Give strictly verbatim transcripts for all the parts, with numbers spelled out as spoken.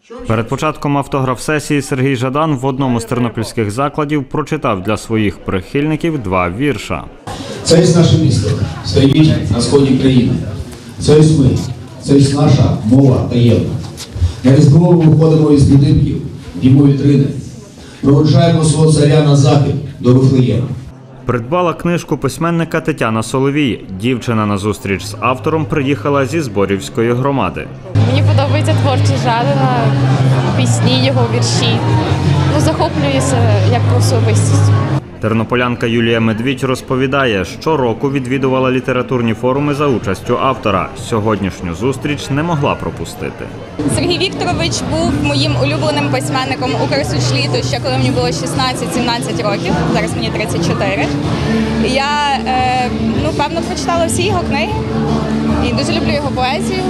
Перед початком автограф-сесії Сергій Жадан в одному з тернопільських закладів прочитав для своїх прихильників два вірша. Це є наше місто, стоїть на сході країни. Це є ми, це є наша мова таємна. На Різдво ми виходимо із будинків, дімо вітрини. Проводжаємо свого царя на захід до Вифлеєма. Придбала книжку письменника Тетяна Соловій. Дівчина на зустріч з автором приїхала зі Зборівської громади. Мені подобається творчість Жадана, пісні, його вірші. Ну, захоплююся як особистість. Тернополянка Юлія Медвідь розповідає, щороку відвідувала літературні форуми за участю автора. Сьогоднішню зустріч не могла пропустити. Сергій Вікторович був моїм улюбленим письменником у «Красу літо» ще коли мені було шістнадцять-сімнадцять років, зараз мені тридцять чотири. Я, е, ну, певно, прочитала всі його книги і дуже люблю його поезію.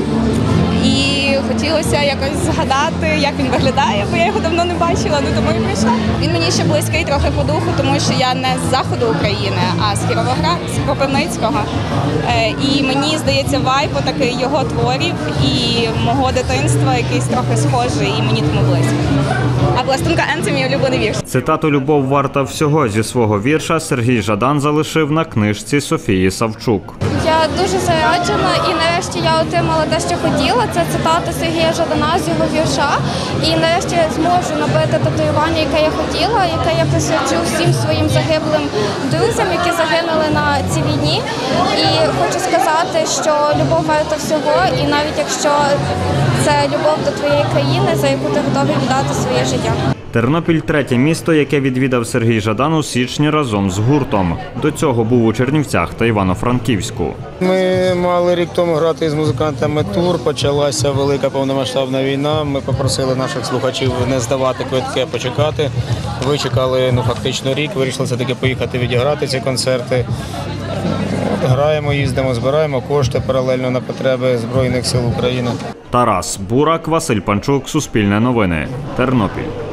І хотілося якось згадати, як він виглядає, бо я його давно не бачила, ну тому і прийшла. Він мені ще близький трохи по духу, тому що я не з заходу України, а з Кіровограда, з Кропивницького. І мені здається, вайб такий його творів і мого дитинства якийсь трохи схожий, і мені тому близько. А пластунка Н – це мій улюблений вірш. Цитату «Любов варта всього» зі свого вірша Сергій Жадан залишив на книжці Софії Савчук. Я дуже заряджена і нарешті я отримала те, що хотіла. Це цитата Сергія Жадана з його вірша. І нарешті я зможу набити татуювання, яке я хотіла, яке я присвячу всім своїм загиблим друзям, які загинули на цій війні. І хочу сказати, що любов варта всього, і навіть якщо це любов до твоєї країни, за яку ти готовий віддати своє життя. Тернопіль – третє місто, яке відвідав Сергій Жадан у січні разом з гуртом. До цього був у Чернівцях та Івано-Франківську. Ми мали рік тому грати з музикантами тур, почалася велика повномасштабна війна. Ми попросили наших слухачів не здавати квитки, а почекати. Вичекали ну, фактично рік, вирішили все-таки поїхати відіграти ці концерти. Граємо, їздимо, збираємо кошти паралельно на потреби Збройних сил України. Тарас Бурак, Василь Панчук, Суспільне новини, Тернопіль.